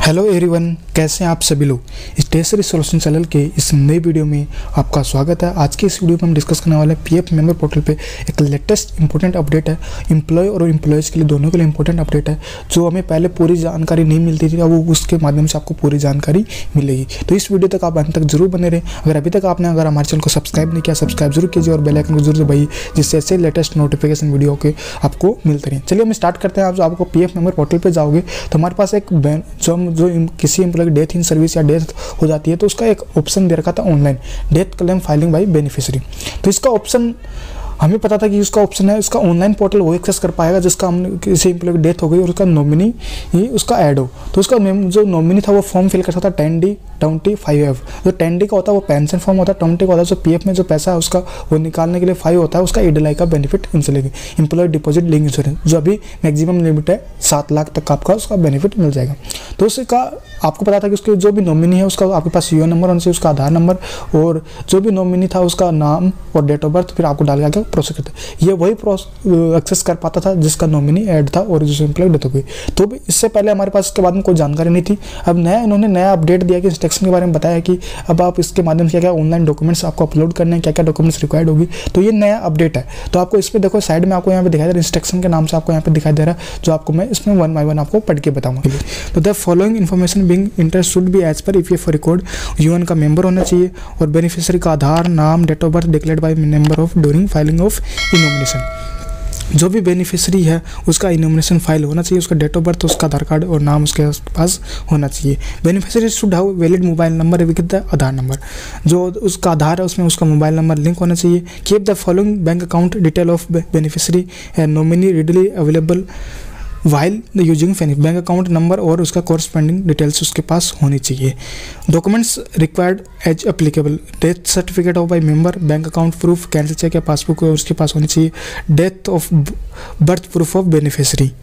Hello everyone, कैसे हैं आप सभी लोग। स्टेशनरी सॉल्यूशन चैनल के इस नए वीडियो में आपका स्वागत है। आज की इस वीडियो में हम डिस्कस करने वाले हैं पीएफ मेंबर पोर्टल पे एक लेटेस्ट इंपॉर्टेंट अपडेट है। एम्प्लॉय और एम्प्लॉयज़ के लिए दोनों के लिए इंपॉर्टेंट अपडेट है, जो हमें पहले पूरी जानकारी नहीं मिलती थी, अब वो उसके माध्यम से आपको पूरी जानकारी मिलेगी। तो इस वीडियो तक आप अंत तक जरूर बने रहें। अगर अभी तक आपने हमारे चैनल को सब्सक्राइब नहीं किया, सब्सक्राइब जरूर कीजिए और बेल आइकन को जरूर दबाइए, जिससे ऐसे लेटेस्ट नोटिफिकेशन वीडियो के आपको मिलते रहें। चलिए हम स्टार्ट करते हैं। आप जो आपको पीएफ मेंबर पोर्टल पर जाओगे तो हमारे पास एक जो किसी एम्प्लॉय की डेथ इन सर्विस या डेथ हो जाती है तो उसका एक ऑप्शन दे रखा था, online death claim filing by beneficiary. तो इसका ऑप्शन हमें पता था कि उसका ऑप्शन है, उसका ऑनलाइन पोर्टल वो एक्सेस कर पाएगा जिसका हमने किसी एम्प्लॉय की डेथ हो गई और उसका नॉमिनी ही उसका ऐड हो। तो उसका जो नॉमिनी था वो फॉर्म फिल कर सकता था 10D25F। जो 10D का होता है वो पेंशन फॉर्म होता है, 20 का होता है जो पीएफ में जो पैसा है उसका वो निकालने के लिए 5 होता है उसका ईडीआई का बेनिफिट मिलेगी, एम्प्लॉय डिपॉजिट लिंक इंश्योरेंस, जो अभी मैक्सिमम लिमिट है 7 लाख तक आपका उसका बेनिफिट मिल जाएगा। तो उसका आपको पता था कि उसके जो भी नॉमिनी है उसका आपके पास यूएन नंबर होना चाहिए, उसका आधार नंबर और जो भी नॉमिनी था उसका नाम और डेट ऑफ बर्थ, फिर आपको डाल के प्रोसेस करते। ये वही एक्सेस कर पाता था जिसका नॉमिनी ऐड था और जिस एम्प्लॉय डेथ हो गई। तो इससे पहले हमारे पास इसके बारे में कोई जानकारी नहीं थी। अब इन्होंने नया अपडेट दिया कि इंस्ट्रक्शन के बारे में बताया कि अब आप इसके माध्यम से क्या ऑनलाइन डॉक्यूमेंट्स आपको अपलोड करने हैं, क्या क्या डॉक्यूमेंट्स रिक्वायर्ड होगी। तो ये नया अपडेट है। तो आपको इस पर देखो साइड में आपको यहाँ पे दिखाई दे रहा है, इंस्ट्रक्शन के नाम से आपको यहाँ पे दिखाई दे रहा है, जो आपको मैं इसमें 1 by 1 आपको पढ़ के बताऊंगा। तो the following information being enter should be as per EPF record. UN का मेंबर होना चाहिए और बेनिफिशियरी का आधार, नाम, date of birth declared by member of during filing of enomination. जो भी बेनिफिशियरी है उसका इनोमिनेशन फाइल होना चाहिए, उसका डेट ऑफ बर्थ, उसका आधार कार्ड और नाम उसके पास होना चाहिए। Beneficiary should have valid mobile number with the Aadhaar number. जो उसका आधार है उसमें उसका मोबाइल नंबर लिंक होना चाहिए। Keep the following bank account detail of beneficiary and nominee readily available while using bank account number और उसका कॉरस्पॉन्डिंग डिटेल्स उसके पास होनी चाहिए। Documents required as applicable, death certificate of by member, bank account proof, cancel cheque या passbook उसके पास होनी चाहिए। Death of birth proof of beneficiary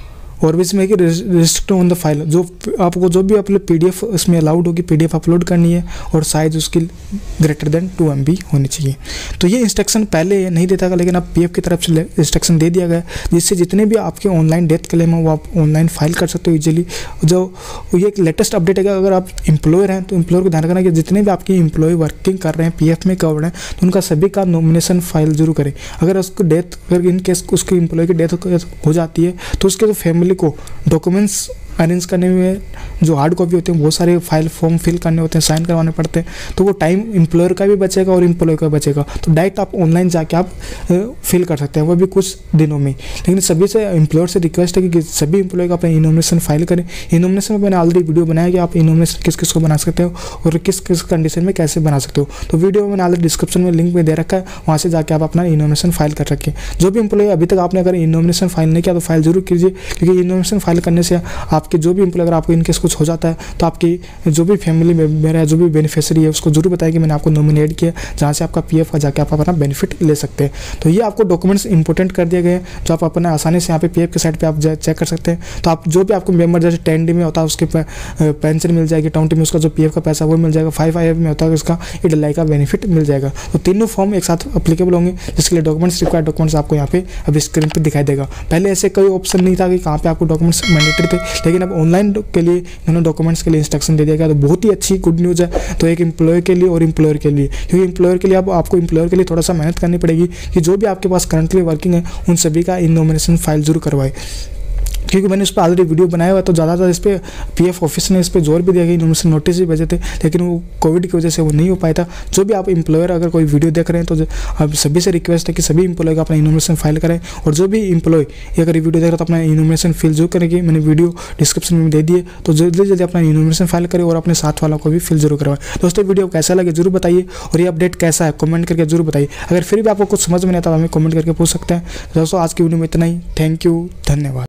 और इसमें कि रिस्ट्रिक्ट ऑन द फाइल, जो आपको जो भी अपने पीडीएफ इसमें अलाउड होगी पीडीएफ अपलोड करनी है और साइज उसकी ग्रेटर देन 2 MB होनी चाहिए। तो ये इंस्ट्रक्शन पहले नहीं देता था, लेकिन अब पीएफ की तरफ से इंस्ट्रक्शन दे दिया गया जिससे जितने भी आपके ऑनलाइन डेथ क्लेम है वो आप ऑनलाइन फाइल कर सकते हो इजीली। जो ये एक लेटेस्ट अपडेट है, अगर आप एम्प्लॉयर हैं तो एम्प्लॉयर को ध्यान रखना कि जितने भी आपके एम्प्लॉय वर्किंग कर रहे हैं पीएफ में कवर्ड हैं तो उनका सभी का नॉमिनेशन फाइल जरूर करें। अगर उसको डेथ अगर इन केस उसके एम्प्लॉय की डेथ हो जाती है तो उसके जो फैमिली को डॉक्यूमेंट्स अरेंज करने में जो हार्ड कॉपी होते हैं बहुत सारे फाइल फॉर्म फिल करने होते हैं, साइन करवाने पड़ते हैं, तो वो टाइम एम्प्लॉयर का भी बचेगा और एम्प्लॉय का बचेगा। तो डायरेक्ट आप ऑनलाइन जाके आप फिल कर सकते हैं, वो भी कुछ दिनों में। लेकिन सभी से एम्प्लॉयर से रिक्वेस्ट है कि सभी एम्प्लॉय का अपना इनोमिनेशन फाइल करें। इनोमिनेशन में मैंने ऑलरेडी वीडियो बनाया कि आप इनोमिनेशन किस किस को बना सकते हो और किस किस कंडीशन में कैसे बना सकते हो। तो वीडियो मैंने ऑलरेडी डिस्क्रिप्शन में लिंक में दे रखा है, वहाँ से जाकर आप अपना इनोमिनेशन फाइल कर रखें। जो भी एम्प्लॉय अभी तक आपने अगर इनोमिनेशन फाइल नहीं किया तो फाइल जरूर कीजिए, क्योंकि इनोमिनेशन फाइल करने से आपके जो भी एम्प्लॉय अगर इनकेस कुछ हो जाता है तो आपकी जो भी फैमिली मेंबर है, जो भी बेनिफिशियरी है, उसको जरूर बताएं कि मैंने आपको नॉमिनेट किया, जहाँ से आपका पीएफ का जाके आप अपना बेनिफिट ले सकते हैं। तो ये आपको डॉक्यूमेंट्स इंपॉर्टेंट कर दिए गए जो आप अपना आसानी से यहाँ पे पीएफ के साइट पे आप चेक कर सकते हैं। तो आप जो भी आपको मेंबर जैसे 10D में होता है उसके पेंशन मिल जाएगी, 20 में उसका जो पीएफ का पैसा वो मिल जाएगा, 5IF में होता है उसका ईडीआई का बेनिफिट मिल जाएगा। तो तीनों फॉर्म एक साथ अप्लीकेबल होंगे, जिसके लिए डॉक्यूमेंट्स रिक्वायर्ड डॉक्यूमेंट्स आपको यहाँ पे अब स्क्रीन पर दिखाई देगा। पहले ऐसे कोई ऑप्शन नहीं था कि कहाँ पे आपको डॉक्यूमेंट्स मैंडेटरी थे, लेकिन अब ऑनलाइन के लिए इन्होंने डॉक्यूमेंट्स के लिए इंस्ट्रक्शन दे दिया गया। तो बहुत ही अच्छी गुड न्यूज़ है, तो एक एम्प्लॉय के लिए और एम्प्लॉयर के लिए, क्योंकि एम्प्लॉयर के लिए अब आपको एम्प्लॉयर के लिए थोड़ा सा मेहनत करनी पड़ेगी कि जो भी आपके पास करंटली वर्किंग है उन सभी का इनोमिनेशन फाइल जरूर करवाए। क्योंकि मैंने इस पर ऑलरेडी वीडियो बनाया हुआ है, तो ज़्यादातर इस पर पीएफ ऑफिस ने इस पर जोर भी दिया गया, इनोमिनेशन नोटिस भी भेजे थे, लेकिन वो कोविड की वजह से वो नहीं हो पाया था। जो भी आप एम्प्लॉयर अगर कोई वीडियो देख रहे हैं तो अब सभी से रिक्वेस्ट है कि सभी एम्प्लॉय का अपना इनोमिनेशन फाइल करें, और जो भी एम्प्लॉय अगर वीडियो देख रहे हैं तो अपना इनोमिनेशन फिल जरूर करेंगे। मैंने वीडियो डिस्क्रिप्शन में दे दिए, तो जल्दी जल्दी अपना इनोमिनेशन फाइल करें और अपने साथ वालों को भी फिल जरूर करवाएं। दोस्तों वीडियो कैसा लगे जरूर बताइए, और ये अपडेट कैसा है कमेंट करके जरूर बताइए। अगर फिर भी आपको कुछ समझ में नहीं आता तो हमें कमेंट करके पूछ सकते हैं। दोस्तों आज की वीडियो में इतना ही। थैंक यू, धन्यवाद।